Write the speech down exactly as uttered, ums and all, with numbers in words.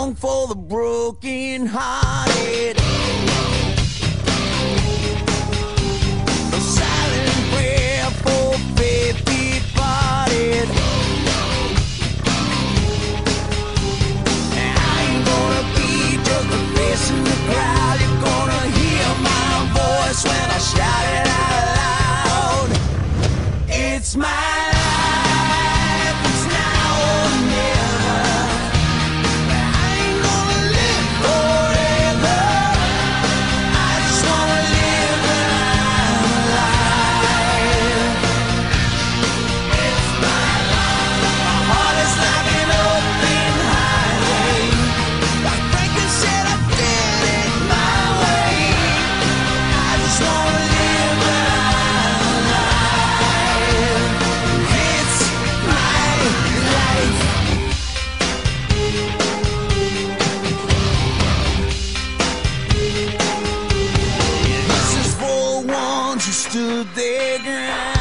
song for the broken hearted. A silent prayer for faith departed. And I ain't gonna be just a face in the crowd. You're gonna hear my voice when I shout it out loud. It's my life, it's now or never. I ain't gonna live forever. I just wanna live when I'm alive. It's my life. My heart is like an open highway. Like Franklin said, I did it my way. I just wanna live when I'm alive. It's my life. This is for ones who stood their ground.